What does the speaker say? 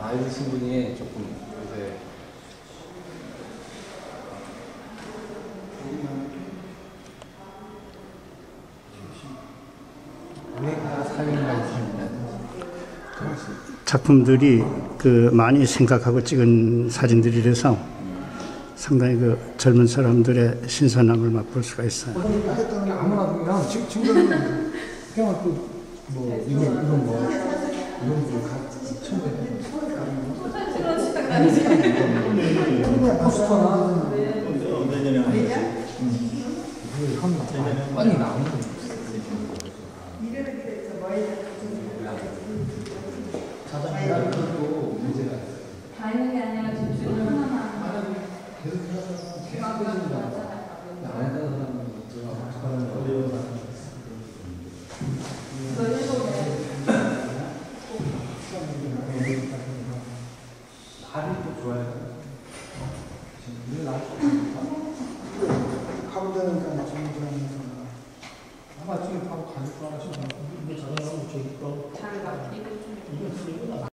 나이 드신 분이 조금 요새 작품들이 많이 생각하고 찍은 사진들이라서 상당히 젊은 사람들의 신선함을 맛볼 수가 있어요. 아무나 그냥 지금 그냥 뭐 이런 거 포스터나 빨리 나오는 거. 다니는 게 아니라 집중 하나만. 다리 또 좋아요. 가보자니까 정주하면서 아마 지금 타고 가실 줄 아시나? 잘 맡기고 좀.